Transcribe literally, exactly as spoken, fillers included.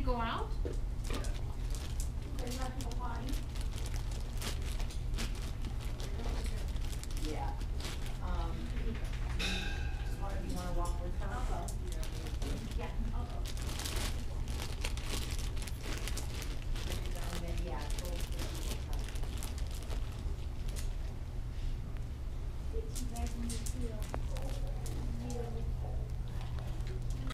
go out? There's nothing to find. Yeah. Um, wanna, you wanna walk with her? I'll go. Yeah, I'll go. And then, yeah, go. It's back in the field.